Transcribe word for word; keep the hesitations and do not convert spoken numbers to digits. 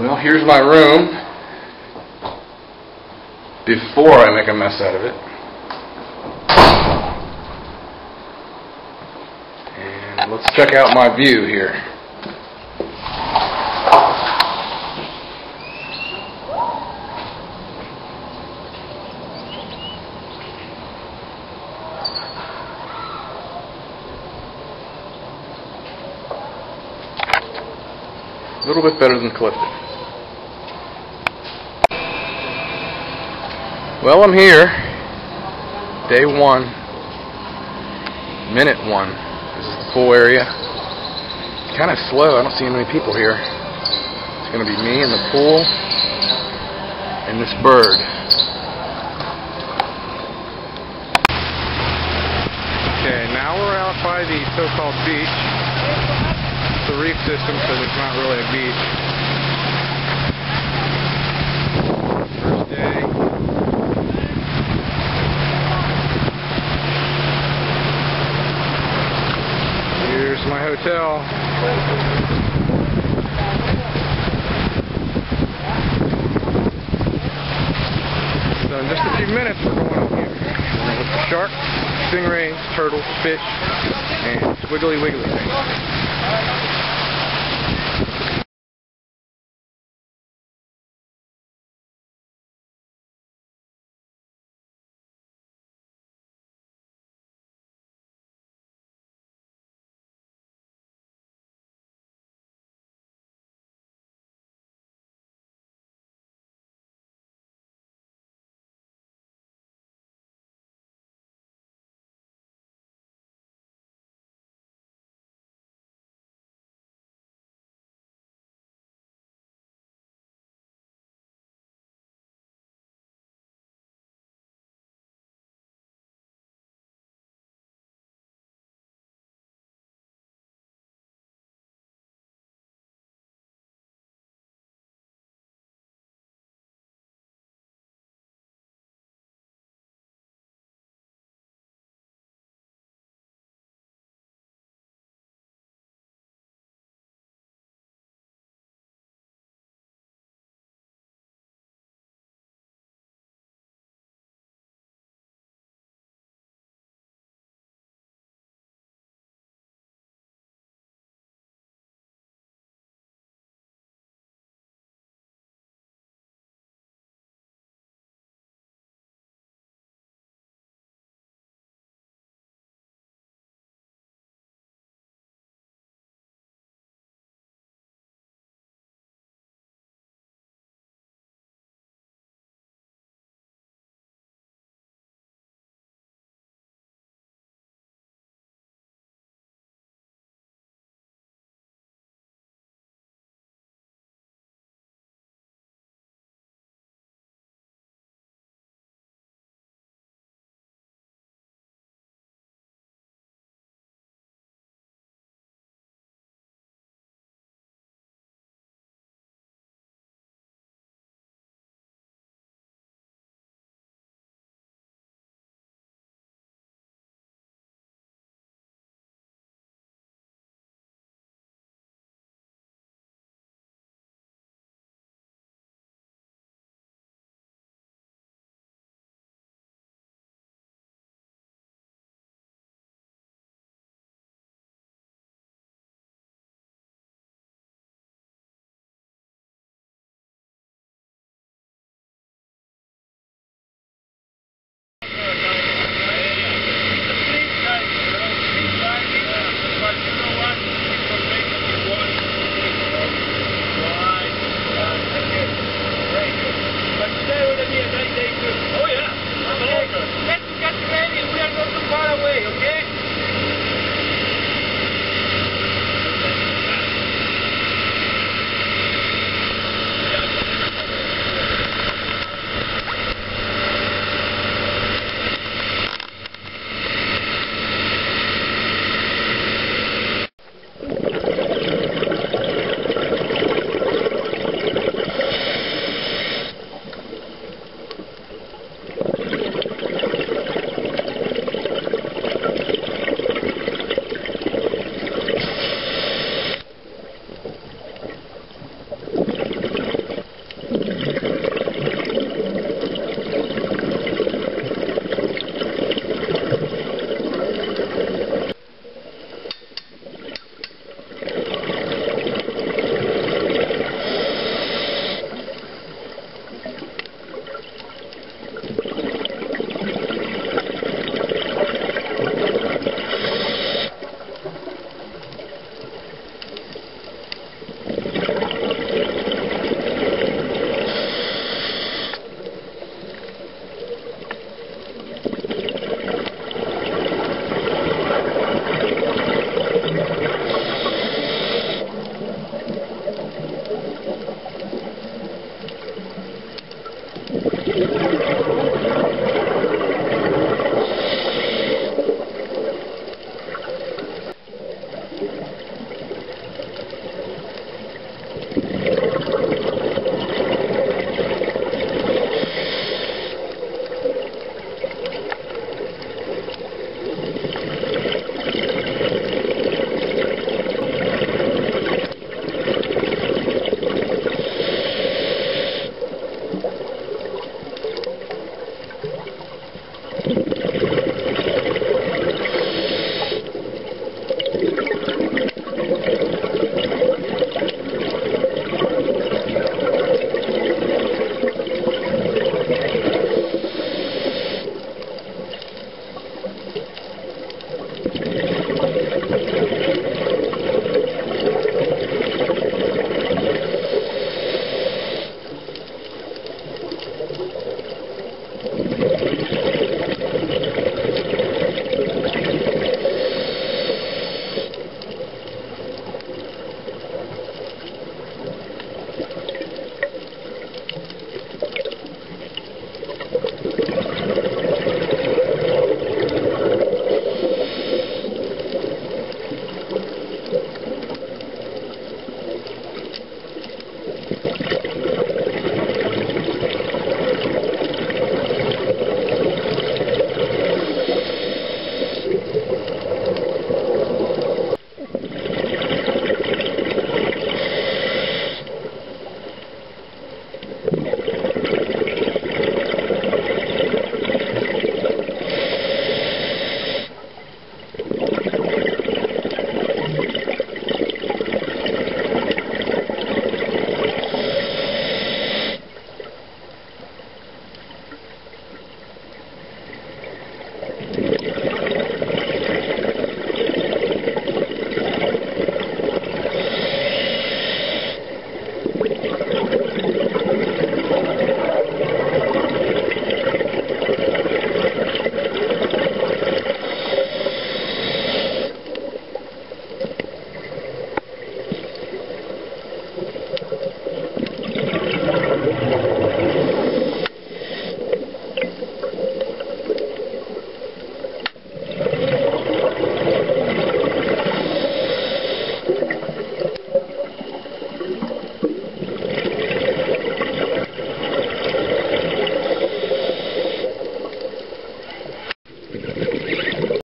Well, here's my room before I make a mess out of it. And let's check out my view here. A little bit better than Clifton. Well, I'm here. Day one. Minute one. This is the pool area. It's kind of slow. I don't see many people here. It's going to be me and the pool and this bird. Okay, now we're out by the so-called beach. It's a reef system, so it's not really a beach. First day. Here's my hotel. So in just a few minutes we're going up here. We're going to look for sharks, stingrays, turtles, fish, and squiggly wiggly things.